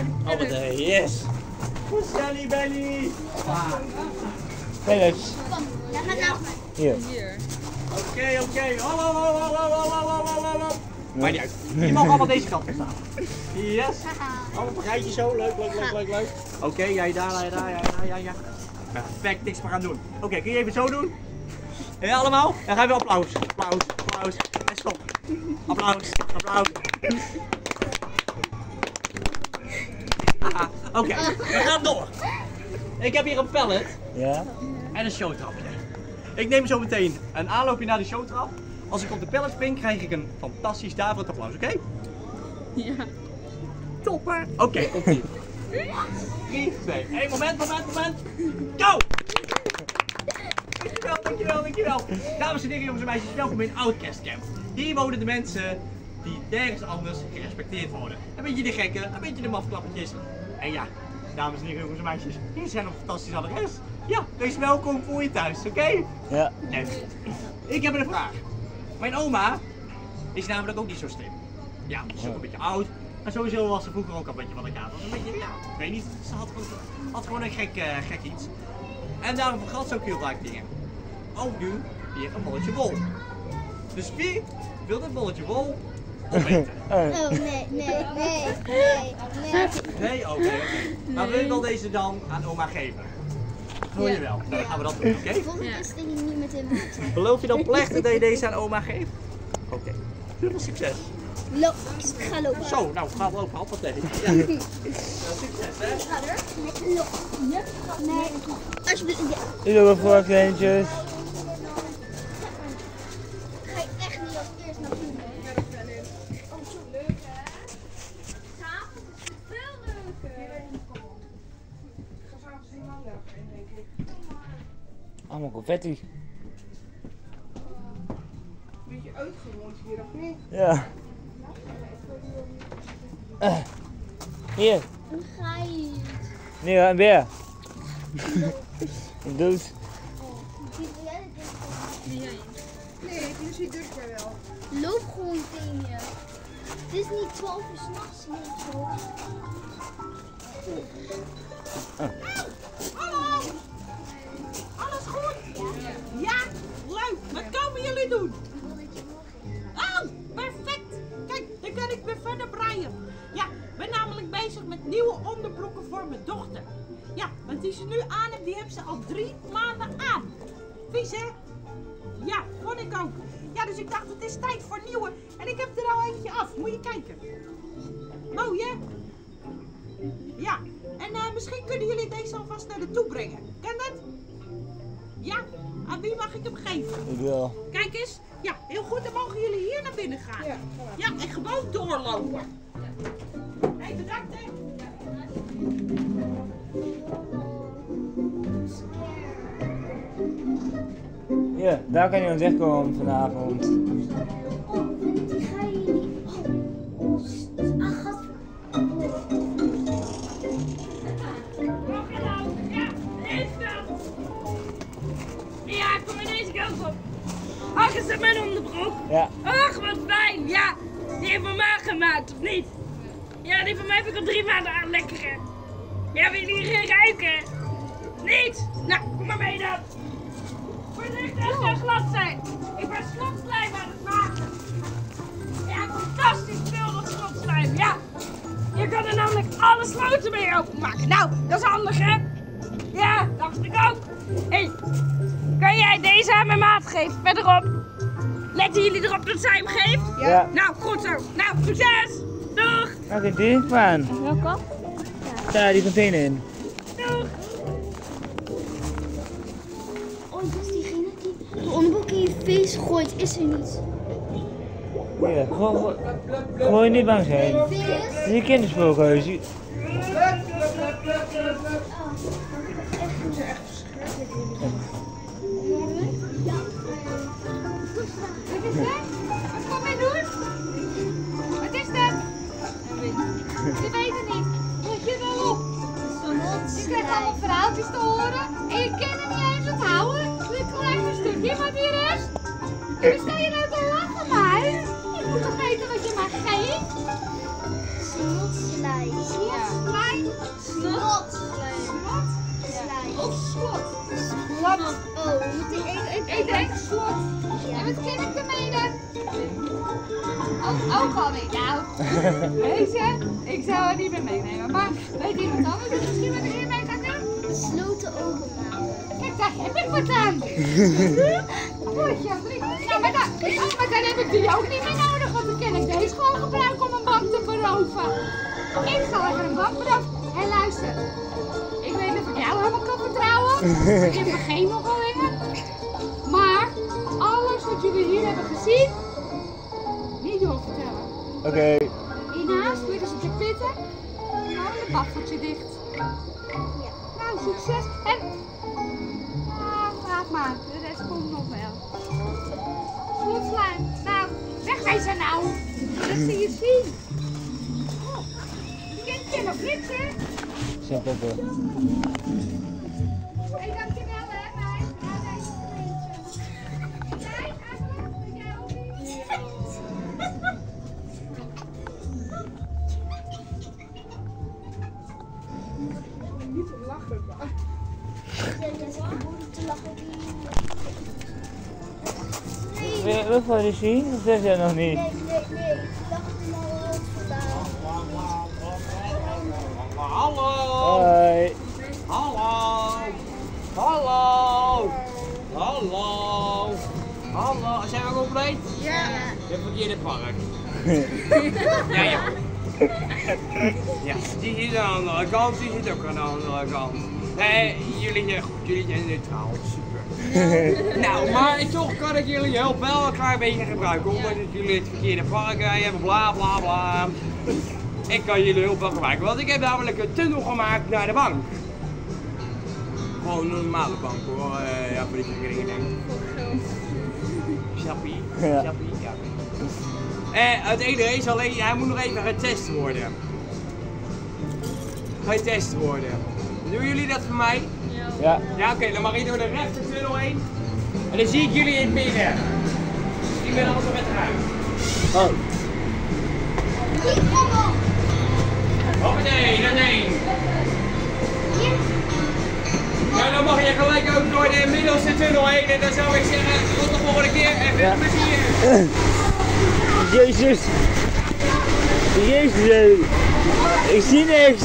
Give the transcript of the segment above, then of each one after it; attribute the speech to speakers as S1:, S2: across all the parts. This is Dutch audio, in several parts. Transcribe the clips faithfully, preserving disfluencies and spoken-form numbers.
S1: Hoppatee, yes. Sally Belly.
S2: Felix.
S3: Ja, ga naast mij.
S2: Hier.
S1: Oké, oké. Hallo, hallo, hallo, hallo, hallo, hallo. Maar niet uit. Je mag allemaal deze kant op staan. Yes. Allemaal een rijtje zo. Leuk, leuk, leuk, leuk, leuk. Oké, okay, jij daar, jij daar, jij daar, jij daar. Perfect, niks meer gaan doen. Oké, okay, kun je even zo doen? Ja, allemaal? Dan gaan we applaus. Applaus, applaus. En stop. Applaus, applaus. Oké, okay, we gaan door. Ik heb hier een pallet.
S2: Ja.
S1: En een showtrapje. Ik neem zo meteen een aanloopje naar de showtrap. Als ik op de pallet spring, krijg ik een fantastisch daverend applaus, oké? Okay?
S4: Ja.
S1: Topper. Oké, okay, opnieuw. drie, twee, één, moment, moment, moment. Go! Dankjewel, dankjewel, dankjewel. Dames en heren, jongens en meisjes, welkom in Outcast Camp. Hier wonen de mensen die nergens anders gerespecteerd worden. Een beetje de gekken, een beetje de mafklappertjes. En ja, dames en heren, jongens en meisjes, hier zijn een fantastisch adres. Ja, wees welkom voor je thuis, oké? Okay?
S2: Ja.
S1: Nee. Ik heb een vraag. Mijn oma is namelijk ook niet zo slim. Ja, ze is ook een beetje oud. Maar sowieso was ze vroeger ook een beetje van de kaart. Was een beetje, ja, ik weet niet. Ze had gewoon, had gewoon een gek, uh, gek iets. En daarom vergat ze ook heel vaak dingen. Ook nu weer een bolletje wol. Dus wie wil dat bolletje wol opeten?
S3: Oh nee, nee, nee, nee, nee.
S1: Nee, oké, oké. Maar wil je wel deze dan aan oma geven? Wil je wel? Nou, dan gaan we dat doen, oké? Okay?
S3: Volgende keer sting ik niet met hem uit.
S1: Beloof je dan plechtig dat je deze aan oma geeft? Oké. Okay. Heel veel succes.
S3: Loop, ik ga lopen.
S1: Zo, nou, ga lopen, hoppatee. Ja. Nou, succes, hè?
S3: Ga er. Lekker lopen. Ja? Nee. Alsjeblieft, ja.
S2: Ik doe even voor kleintjes.
S3: Ga je echt niet als eerst naar binnen? Ja, dat wel in. Oh, zo leuk, hè? S'avonds is het veel leuker.
S5: Ik ga s'avonds helemaal lekker, denk ik.
S2: Allemaal confetti.
S5: Beetje uitgewoond hier, of niet?
S2: Ja. Uh, hier.
S3: Een geit.
S2: Nee, een beer. Een doos.
S3: Wie wil jij dit ding?
S5: Nee, die ziet dus weer wel.
S3: Loop gewoon tegen je. Het is niet twaalf uur s'nachts, nee, zo.
S6: Hallo! Alles goed? Ja, leuk. Wat komen jullie doen? Oh, perfect. Kijk, dan kan ik weer verder breien. Ja, ik ben namelijk bezig met nieuwe onderbroeken voor mijn dochter. Ja, want die ze nu aan heeft, die heeft ze al drie maanden aan. Vies, hè? Ja, vond ik ook. Ja, dus ik dacht, het is tijd voor nieuwe. En ik heb er al eentje af. Moet je kijken. Mooi, hè? Ja, en uh, misschien kunnen jullie deze alvast naar de toe brengen. Kan dat? Ja, aan wie mag ik hem geven?
S2: Ik wil.
S6: Kijk eens. Ja, heel goed. Dan mogen jullie hier naar binnen gaan. Ja, ja en gewoon doorlopen. Hé, hey, bedankt, hè.
S2: Ja, daar kan je aan wegkomen vanavond.
S3: Oh, die ga je niet. Oh, oh, ah, gat.
S4: Ja, kom maar deze kant op. Ach, is dat mijn onderbroek?
S2: Ja.
S4: Ach, wat fijn. Ja, die heeft mijn maag gemaakt, of niet? Ja, die van mij heb ik al drie maanden aan. Lekker, hè? Ja, wil je die geen ruiken? Niet? Nou, kom maar mee dan. Voorzichtig als ze glad zijn. Ik ben slotslijm aan het maken. Ja, fantastisch veel dat slotslijm. Ja, je kan er namelijk alle sloten mee openmaken. Nou, dat is handig, hè? Ja, dacht ik ook. Hé, hey, kan jij deze aan mijn maat geven? Verderop. Letten jullie erop dat zij hem geeft?
S2: Ja. Ja.
S4: Nou, goed zo. Nou, succes. Doeg.
S2: Maak een ding van.
S3: Welke?
S2: Daar, die container in.
S4: Doeg.
S3: Oh, dat is diegene die de onderbroek in je face gooit. Is er niet.
S2: Ja, gewoon, gewoon niet bang zijn.
S3: Vis.
S2: Het is een kinderspeelhuis. Je-
S6: Wat is dat? Wat kom je doen? Wat is dat? Je weet het niet. Moet je wel op. Je krijgt allemaal verhaaltjes te horen en je kan er niet eens onthouden. Dit kleine stukje, wat hier is. En dan sta je nou te lachen, meid. Je moet toch weten wat je maar geeft?
S3: Snotslijm.
S6: Ja.
S3: denk slot. En wat ken ik ermee dan? Ook, ook alweer. Nou, weet je, ik zou het niet meer meenemen. Maar weet iemand anders dat misschien wat er mee kan doen? Sloten ogen maken. Kijk, daar heb ik wat aan. Goed, ja, nou, maar dan, oh, maar dan heb ik die ook niet meer nodig, want dan kan ik deze gewoon gebruiken om een bank te beroven. Ik ga lekker een bank beroven. Hé, hey, luister. Ik weet niet of ik jou helemaal kan vertrouwen. Ik heb er geen nogalingen. Maar alles wat jullie hier hebben gezien, niet doorvertellen.
S2: Oké. Okay.
S3: Hiernaast liggen ze te pitten. Nou, een baffeltje dicht. Ja. Nou, succes. En... Ah, laat maar. De rest komt nog wel. Slotslijm. Nou, wegwezen nou. Dat ze je zien. Oh, je kent je nog niks, hè?
S2: Zijn poppen.
S3: Hé, hey, dankjewel, hè, meid. Ja, deze vriendje. Jij, eigenlijk, met jou ook niet.
S5: Niet te lachen, maar.
S3: Ja, jij zit moeilijk te lachen.
S2: Wil je wat van je zien? Of zeg jij nog niet?
S3: Nee, nee, nee. Ik dacht er maar wat vandaan.
S1: Hallo!
S2: Hoi.
S1: Hallo! Hallo! Hallo! Hallo! Zijn we compleet?
S3: Ja.
S1: Je hebt verkeerde park. Ja, ja. Ja, die zit aan de andere kant, die zit ook aan de andere kant. Nee, jullie zijn goed, jullie zijn neutraal, super. Nou, maar toch kan ik jullie hulp wel een klein beetje gebruiken, omdat jullie het verkeerde park hebben, bla bla bla. Ik kan jullie hulp wel gebruiken, want ik heb namelijk een tunnel gemaakt naar de bank. Gewoon een normale bank hoor, uh, ja, voor die verkeringen denk ik. Snappie?
S2: Ja.
S1: Snappie? Ja. En het enige is alleen, hij moet nog even getest worden. Getest worden. Doen jullie dat voor mij?
S2: Ja.
S1: Ja, oké, okay, dan mag ik door de rechtertunnel heen. En dan zie ik jullie in het midden. Ik ben altijd met eruit.
S2: Oh.
S1: Hoppatee, dat is één. Nou, dan mag je gelijk ook door de middelste tunnel heen. En dan zou ik zeggen, tot de volgende keer en veel
S2: Ja.
S1: plezier.
S2: Jezus. Jezus. Ik zie niks.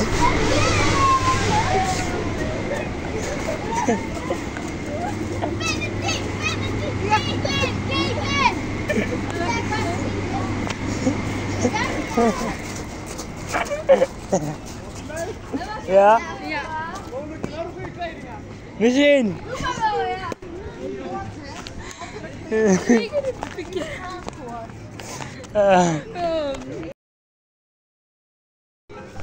S2: Ja?
S4: Ja.
S2: Misschien.
S3: Doe maar wel, ja.
S2: Uh.